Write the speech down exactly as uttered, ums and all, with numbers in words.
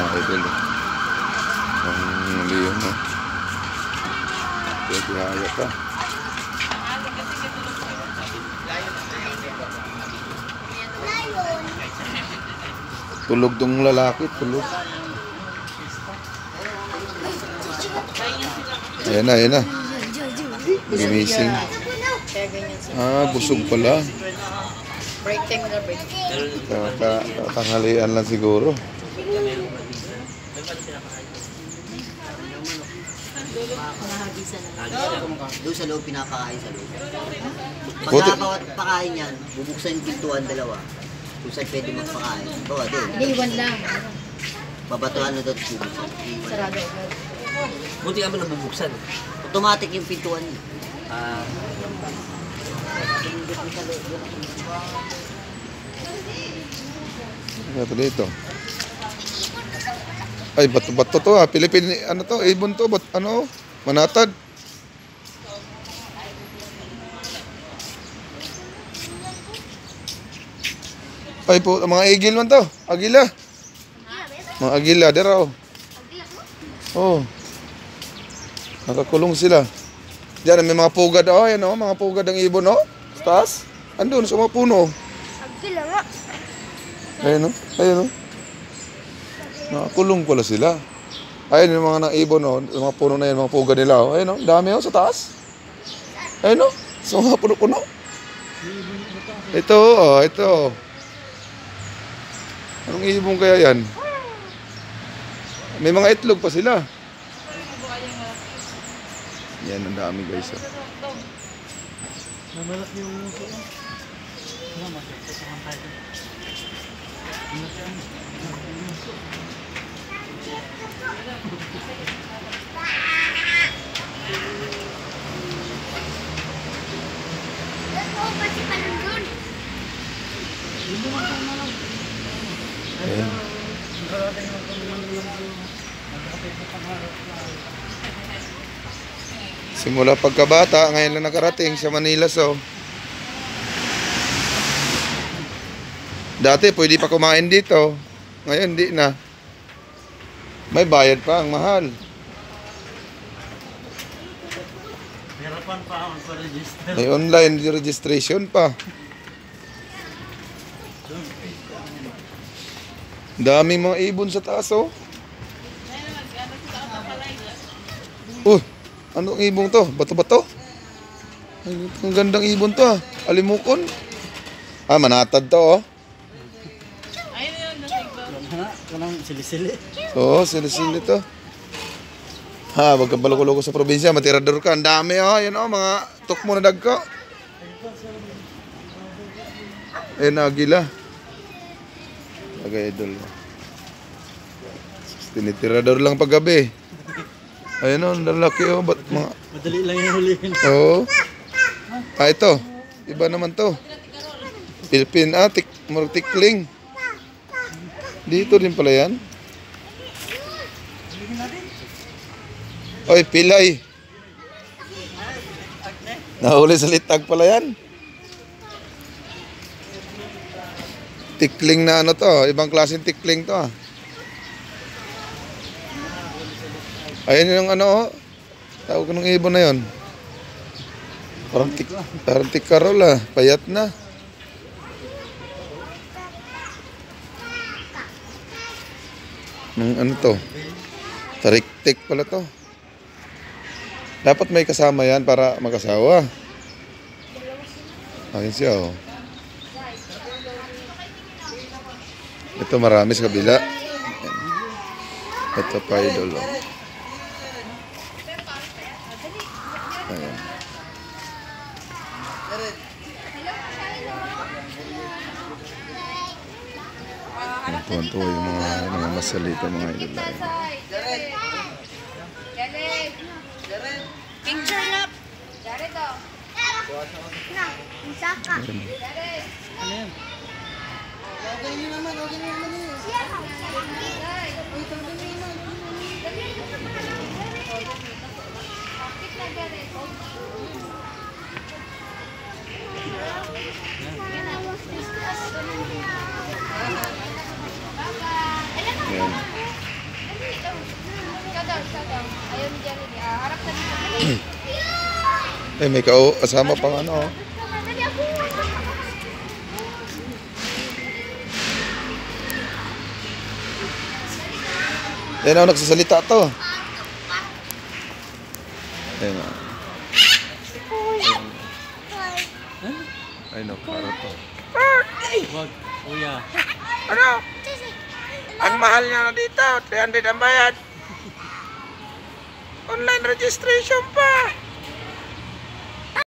idol. Ang muli yun, no? Kaya kihaya pa. Tulog tong lalaki, tulog. Ayan na, ayan na. Gimising. Ah, busog pala. Break time na break. Tanghalian lang siguro. Doon sa loob, pinapakain sa loob. Pagka bawat pakain yan, bubuksan yung pintuan dalawa. Kung saan pwede magpakain. Bawa doon. Hindi, iwan lang. Babatuhan na doon. Sarado agad. Buti kami nabubuksan. Automatic yung pintuan. Ah, Ito dito. Ay, bato-bato to ah. Pilipin, ano to? Ibon to. Bat, ano? Manatad. Ay po, mga igil man to. Agila. Mga agila, dera oh. Oh. Nakakulong sila. Diyan may mga pugad oh, yan oh, mga pugad ng ibon oh. Sa taas. Andun sa mga puno. Agila nga. Ayun oh, ayun oh. Nakakulong pala sila. Ayun yung mga naibon oh, yung mga puno na yan, mga pugad nila oh. Ayun oh, dami oh sa taas. Ayun oh, sa mga puno-puno. Ito oh, ito. Anong ibon kaya yan? May mga itlog pa sila. Yan, ang dami guys. Oh. Namalak yung muso. Salamat. Sasamahan tayo. Ayan. Simula pagkabata, ngayon lang nakarating sa Manila so. Dati pwede pa kumain dito. Ngayon di na. May bayad pa, ang mahal. Hirapan pa ako sa register. May online registration pa. Daming mga ibon sa taas oh. Uh, anong ibon to? Bato-bato? Ay, ang gandang ibon to ah. Alimukon. Ah, manatad to oh. Kanang sili-sili. Oo, sili-sili to. Ha, wag kang baloko-loko sa probinsya. Matirador ka. Ang dami oh. Yan oh, mga tukmo na dagko. Ayan na, agila. Agay idol. Tinitirador lang paggabi. Ayan o, lalaki o. Ba't mga... Madali lang yung hulihin. Oo. Ah, ito. Iba naman to. Pilpin. Ah, tik, tikling. Dito din pala yan. Oy, pilay. Nahuli sa litag pala yan. Tikling na ano to. Ibang klaseng tikling to ah. Ayan yung ano oh. Tawag ko ng ibon na yun. Parang, tik, parang tikarol ah. Payat na. Nung ano to? Tarik-tik pala to. Dapat may kasama yan para mag-asawa. Ayun siya oh. Ito marami sa kabila. Ito pa idol oh. Ayan. Tuwan-tuwa yung mga nangangasalita mga idol na yun. Picture na. Jared oh. Na, isaka. Ano yan? Okay nyo naman, okay nyo naman yun. Ayan. daw, isa daw. Ayaw ni Jared. Ah, harap ka dito. Dali. Eh, may kao kasama pang ano. oh. Dali ako. Yan ako nagsasalita to. Ayun o. Ay no, karot to. Wag, kuya. Ano? Ang mahal niya na dito, three hundred ang bayad. Online registration pa.